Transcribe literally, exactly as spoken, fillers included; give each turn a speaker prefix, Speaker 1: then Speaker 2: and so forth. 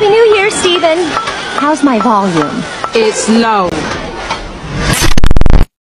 Speaker 1: Happy New Year, Stephen. How's my volume?
Speaker 2: It's low.